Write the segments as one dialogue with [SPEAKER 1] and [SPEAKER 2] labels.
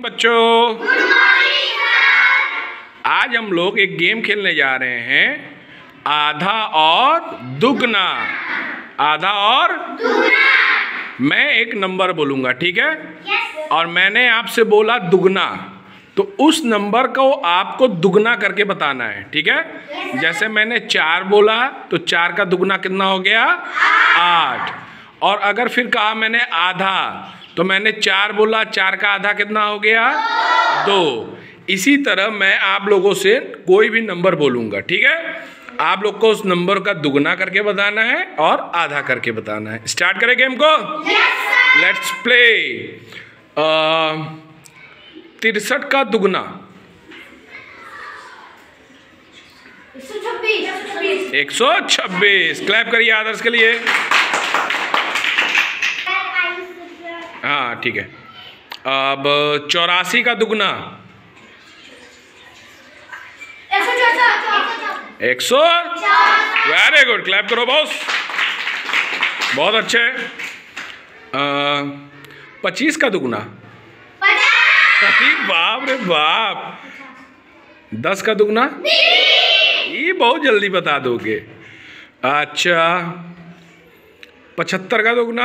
[SPEAKER 1] बच्चों, आज हम लोग एक गेम खेलने जा रहे हैं, आधा और दुगना। आधा और दुगना। मैं एक नंबर बोलूंगा, ठीक है? और मैंने आपसे बोला दुगना, तो उस नंबर को आपको दुगना करके बताना है, ठीक है? जैसे मैंने 4 बोला तो 4 का दुगना कितना हो गया? 8। और अगर फिर कहा मैंने आधा, तो मैंने 4 बोला, 4 का आधा कितना हो गया? 2। इसी तरह मैं आप लोगों से कोई भी नंबर बोलूंगा, ठीक है? आप लोग को उस नंबर का दुगना करके बताना है और आधा करके बताना है। स्टार्ट करें गेम को? Let's play. 63 का दुगना 126। क्लैप करिए आदर्श के लिए। हाँ, ठीक है। अब 84 का दुगना 100। वेरी गुड, क्लैप करो बॉस, बहुत अच्छे। 25 का दुगना 50। बाप रे बाप। 10 का दुगना ये बहुत जल्दी बता दोगे। अच्छा, 75 का दुगना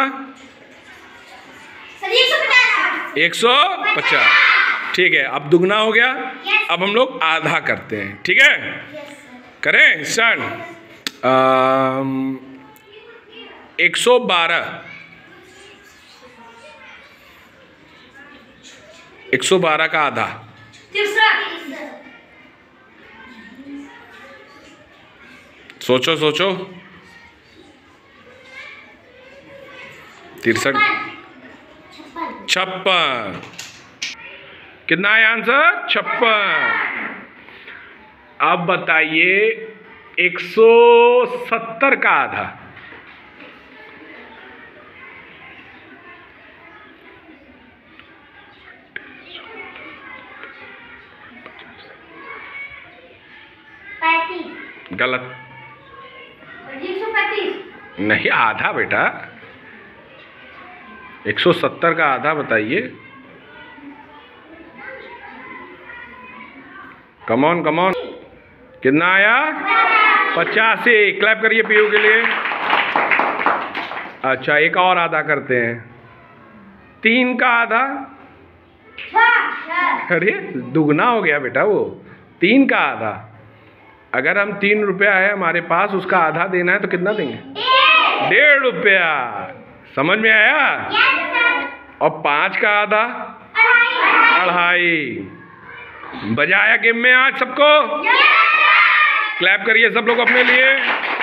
[SPEAKER 1] 150। ठीक है, अब दुगना हो गया। अब हम लोग आधा करते हैं, ठीक है? करें स्टार्ट। 112 112 का आधा 63। सोचो 63 56। कितना है आंसर? 56। अब बताइए 170 का आधा 35। गलत। 135 नहीं, आधा बेटा। 170 का आधा बताइए। कमॉन कमॉन, कितना आया? 85। क्लैप करिए पीयू के लिए। अच्छा, एक और आधा करते हैं। 3 का आधा। अरे दुगना हो गया बेटा वो। 3 का आधा, अगर हम 3 रुपया है हमारे पास, उसका आधा देना है तो कितना देंगे? 1.5 रुपया। समझ में आया? और 5 का आधा 2.5। बजाया गेम में आज सबको? क्लैप करिए सब लोग अपने लिए।